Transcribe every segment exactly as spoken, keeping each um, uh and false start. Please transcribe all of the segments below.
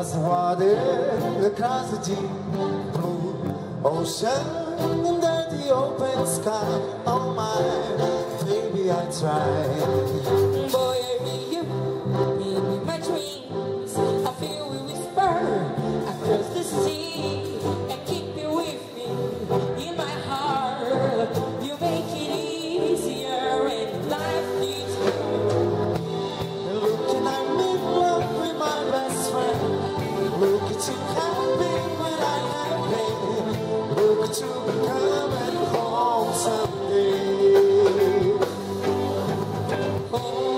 across the water, across the deep blue ocean, under the open sky. Oh my, baby, I tried. Boy, I hear you in my dreams. I feel we whisper across the sea and keep you with me in my heart. You make it easier and life needs you. Looking at me, love with my best friend. Look at you happy when I am pain. Look at you coming home someday. Oh,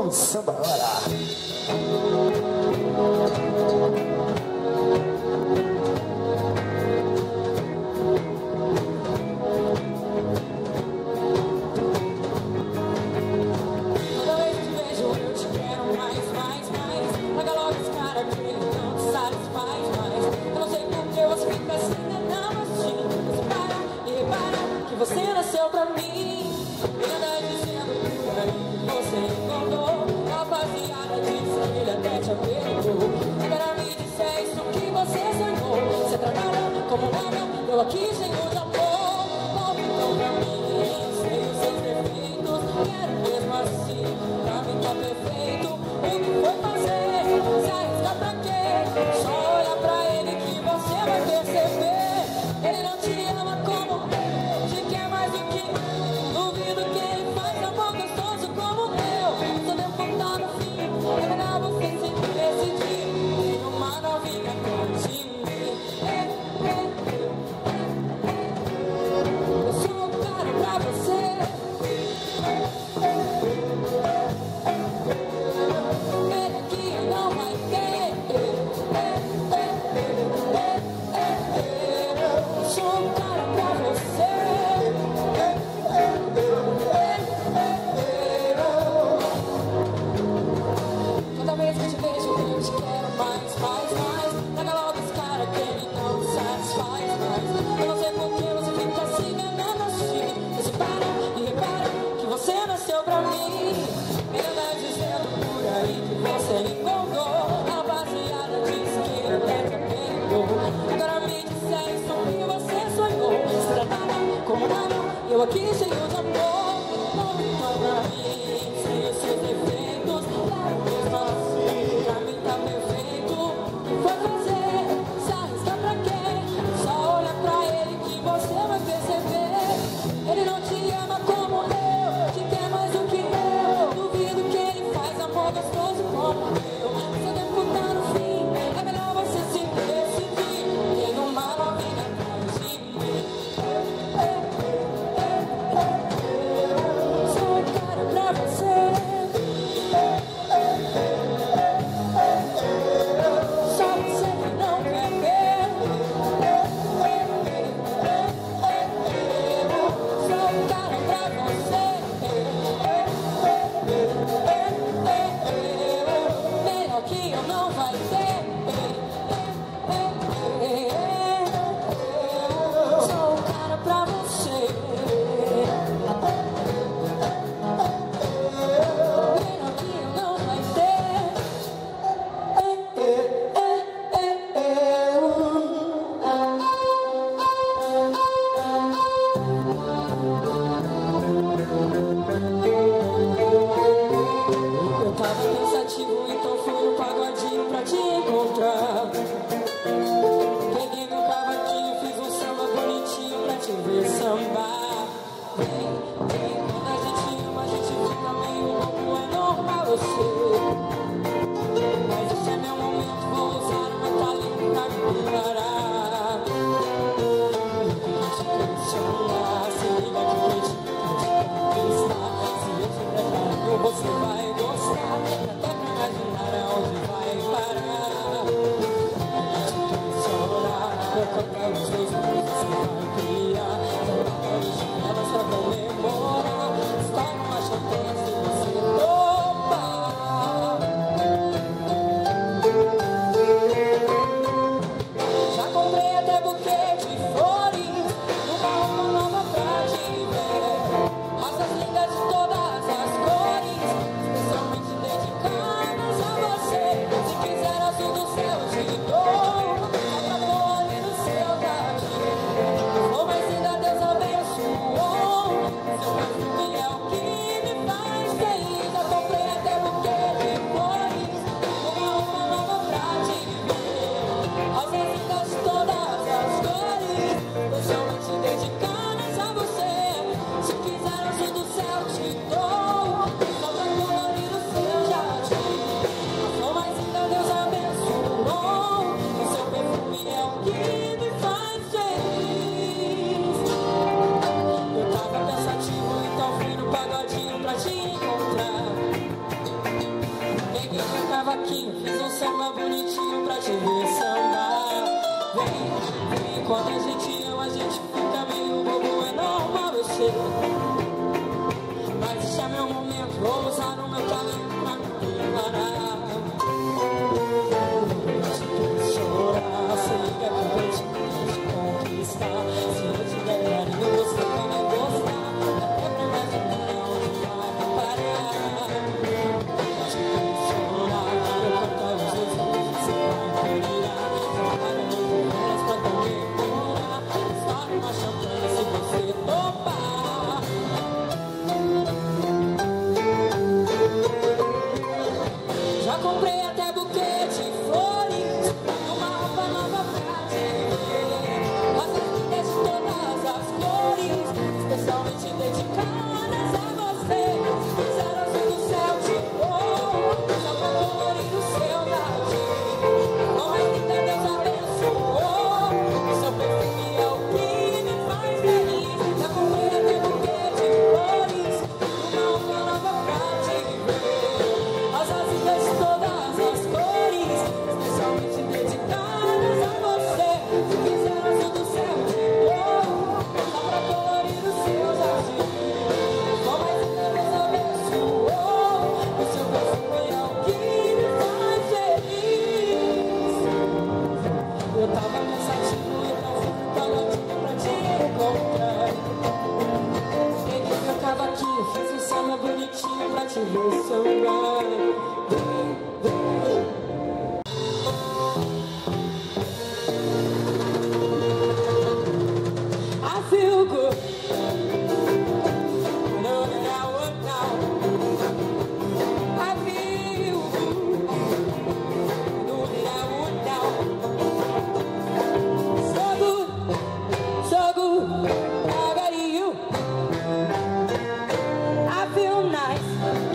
Vamos samba agora. Você nasceu pra mim, e anda dizendo por aí que você encontrou. Rapaziada disse que ele até te apertou. Agora me disse é isso que você sonhou. Você trabalha como um homem, eu aqui cheio de amor. Volta então pra mim, sei os seus defeitos. Quero mesmo assim, pra mim tá perfeito. O que foi fazer? Se arrisca pra quê? Só olha pra ele que você vai perceber. Ele não te ama como te quer mais do que duvido que ele faz amor gostoso como eu. Só devo contar no fim, é melhor você se decidir. Tem uma novinha atrás de mim. Eu sou o cara pra você. Ele aqui não vai ter. Eu sou o cara pra você. Toda vez que te vejo eu te quero mais, mais, mais. Traga logo esse cara que ele não me satisfaz mais. Eu não sei por que você fica se enganando assim. Você para e repara que você nasceu pra mim. Ele anda dizendo por aí que você encontrou. A rapaziada disse que ele até te apertou. Agora me disse é isso que você sonhou. Se tratava como nada, eu aqui cheio de amor. Volta então pra mim, sem os seus defeitos. Claro mesmo assim, pra mim tá perfeito. O que foi fazer? Se arrisca pra quê? Só olha pra ele que você vai perceber. Ele não te ama como eu, te quer mais do que eu. Duvido que ele faz amor gostoso como eu. Só devo contar no fim, é melhor você se decidir. Tem uma novinha atrás de mim. Quando a gente ama, a gente fica meio bobo, é normal, eu sei. Mas esse é meu momento, vou usar o meu talento pra me enganar. Chorar, sei que é que eu vou te conquistar. Se eu te der carinho, você vai gostar. Até pra imaginar onde vai parar. Chorar, eu cantar os seus olhos, você vai terminar. Jogar no meu rosto pra comemorar. Só uma champanhe se você topar. Já comprei até buquê de flores, uma roupa nova pra te ver. Rosas lindas de todas as cores, especialmente dedicadas a você. Fizeram azul do céu de cor, só pra colorir o seu jardim. Com mais linda Deus abençoou, seu perfume é o que me faz feliz. Já comprei até buquê de flores, uma roupa nova pra te ver. Rosas lindas de todas as cores, especialmente dedicadas a você. Fizeram azul do céu de cor, só pra colorir o seu jardim. Com mais linda Deus abençoou, o seu perfume é o que me faz feliz. Eu tava pensativo, então fui no calotinho pra te encontrar. Peguei meu cavaquinho, fiz um samba bonitinho pra te ver sambar. Vem, vem. I feel good. No, now, now. I feel good. No, now, now. So good, so good. I got you. I feel nice.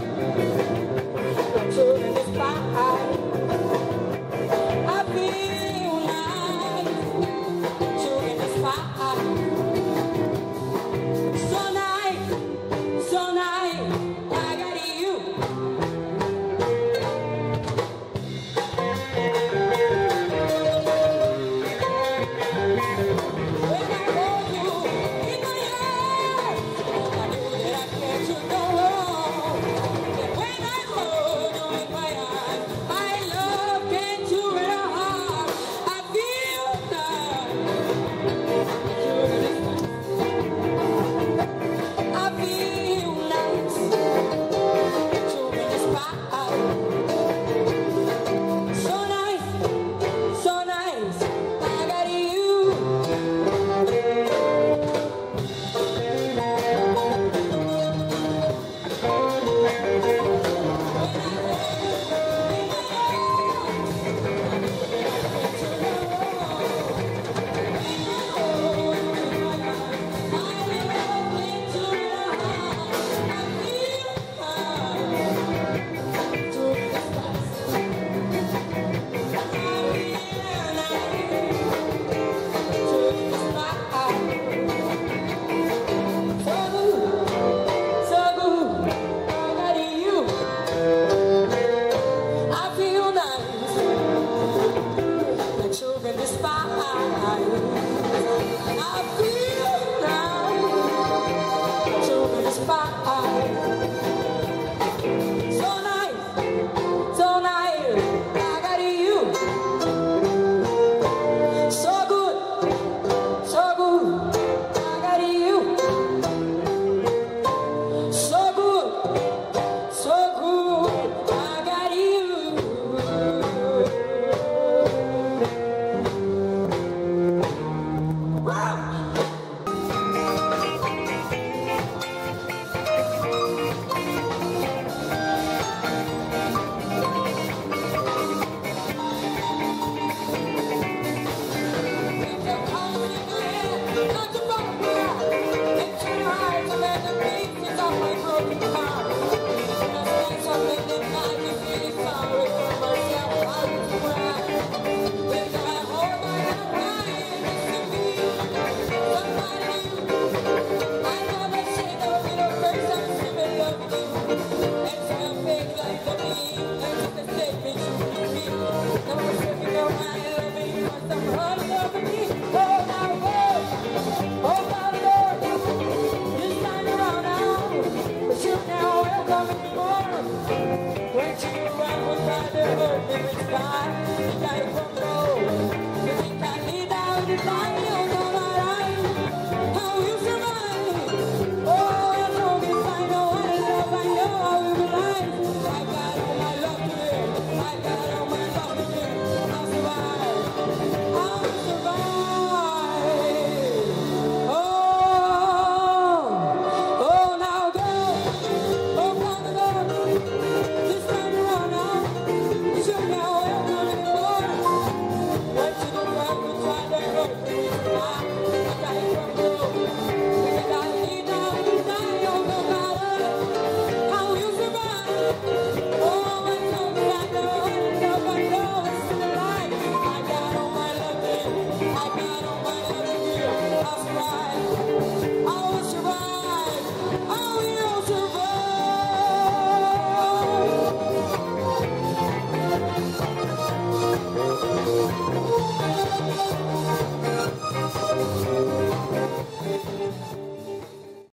I'm chilling this fire. I feel nice. Chilling this fire. So nice, so nice. I got you. When I hold you in my arms, I know that I can't do no wrong. And when I hold you in my arms, my love can't do it all. I feel nice. I feel nice. Children is fire. So nice, so nice. I got you. Children despise. I feel